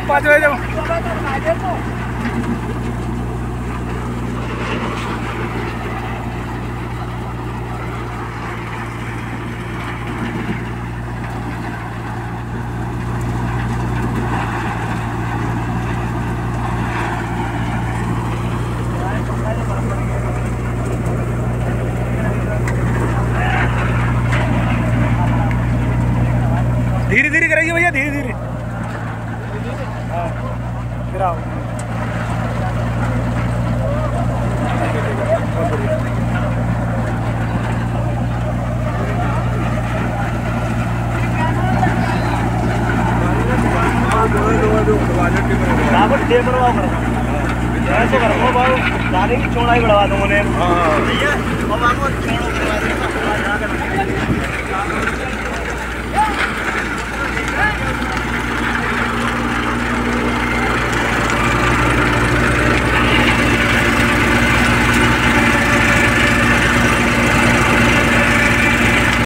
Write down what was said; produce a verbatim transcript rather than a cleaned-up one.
पाँच बजे जाओ। धीरे धीरे करेंगे भैया, धीरे धीरे। हाँ गिराओ। ऐसे करो बाबू, गाड़ी की चौड़ाई बढ़वा दो उन्हें। हाँ भैया अब आपको चौड़ा करवा देंगे।